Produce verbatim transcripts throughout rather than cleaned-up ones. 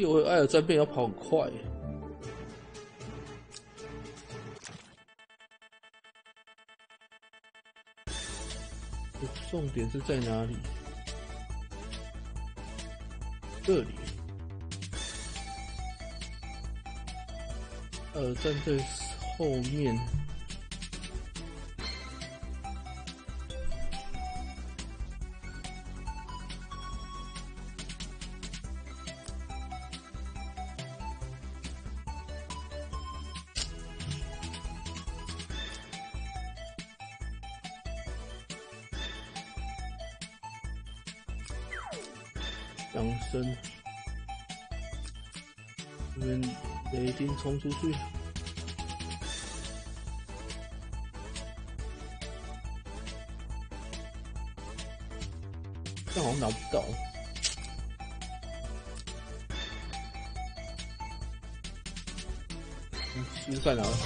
第五回艾尔战变要跑很快。重点是在哪里？这里。艾尔战在后面。养生，这边雷霆冲出去，但好像拿不到。嗯，输在哪了？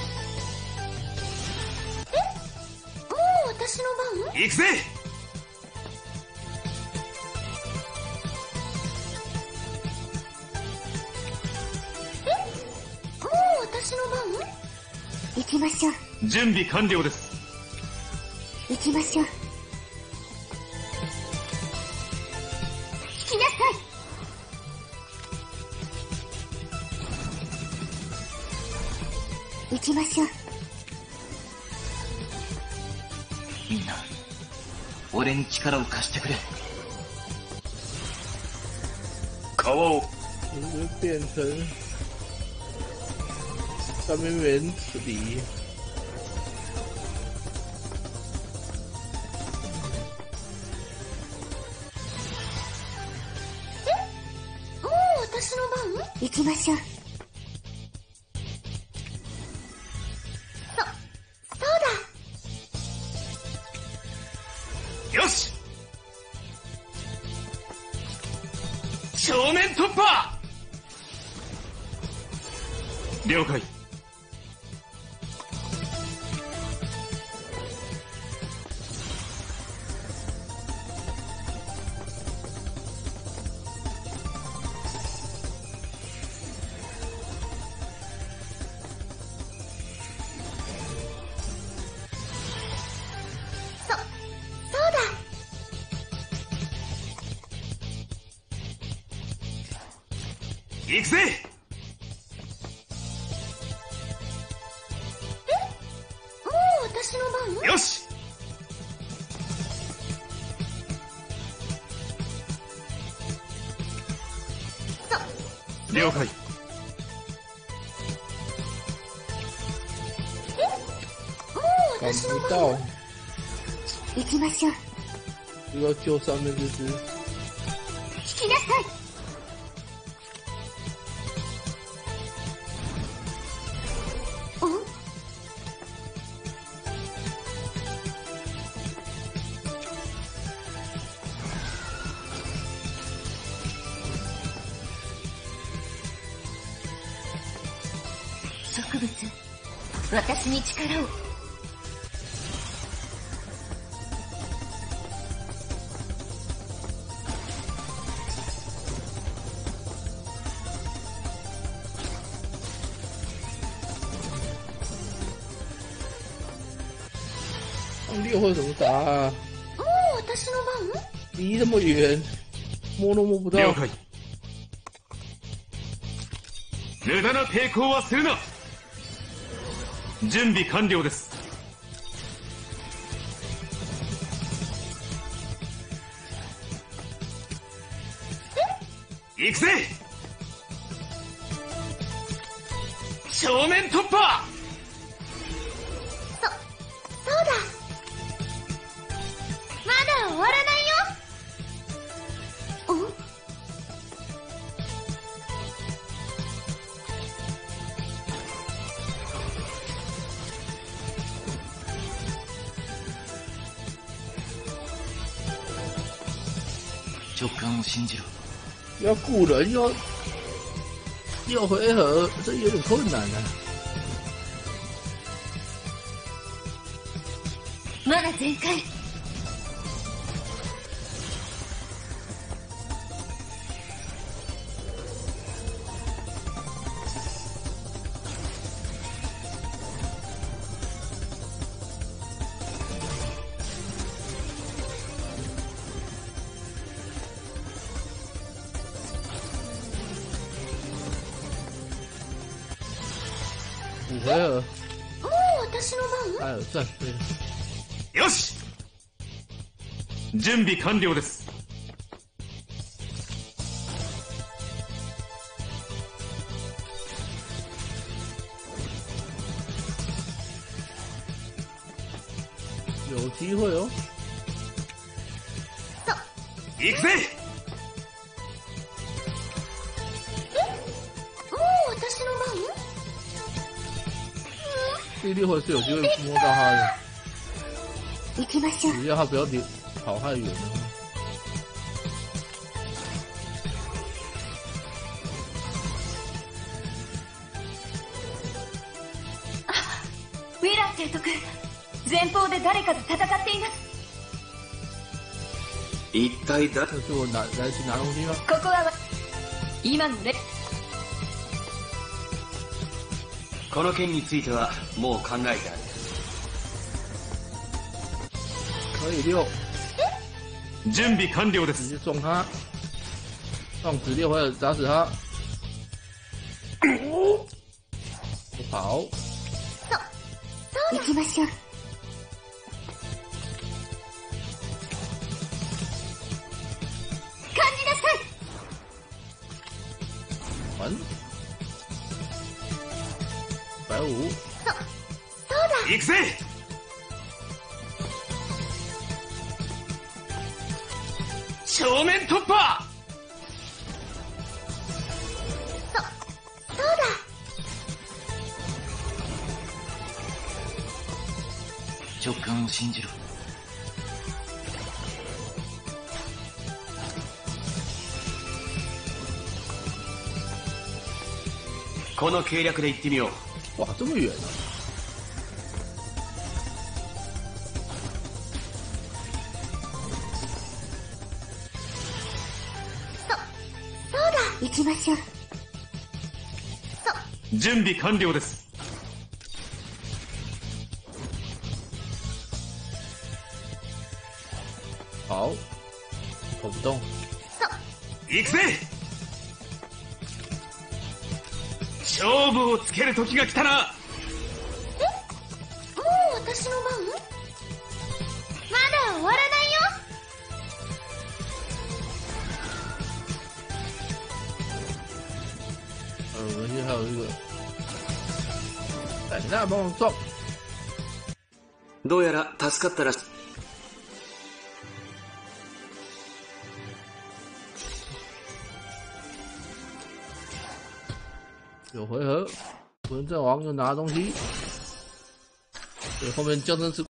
もう私の番？ 行くぜ！ 行きましょう。 準備完了です。 行きましょう。引きなさい。行きましょう。 みんな、俺に力を貸してくれ。川を。 变成上面原理。 え？もう私の番？行きましょう。そ、そうだ。よし！正面突破！了解。行くぜ！ え？もう私の番？ よし！そ、了解。 え？もう私の番？行きましょう。 就要救上面这只。 引きなさい。植物、私に力を。 六会怎么打啊？ もう私の番？ 离那么远，摸都摸不到。 了解。無駄な抵抗はするな。準備完了です。行くぜ！正面突破！ そ、そうだ。まだ終わらないよ。お？ 直感を信じろ。 要雇人又六回合，这有点困难啊。 まだ全開。 五回合。 もう私の番？ 还有战队。 よし。準備完了です。 有机会哦。 行くぜ。 もう私の番？ 第六回是有机会摸到他的， 行きましょう。 只要他不要离跑太远了。 ウィラン提督、前方で誰かと戦っています。 一体だ。 这是我拿来去拿东西吗？ ここは今のレ。 この件についてはもう考えてある。 可以六， 準備完了で直す。 接撞他，放直六回合打死他。我跑， 行きましょう。感じなさい。 完，百五， そ、そうだ。 行くぜ。正面突破。 そ、そうだ。 直感を信じろ。この計略で行ってみよう。 哇，这么远啊！ そうだ。行きましょう。 準備完了です。 好，跑不动。 行くぜ。勝負をつける時が来たな。 もう私の番？まだ終わらないよ。 呃，我们现在还有一个，哎，你那帮我撞。 どうやら助かったらしい。 有回合，文正王又拿东西，对，后面降生吃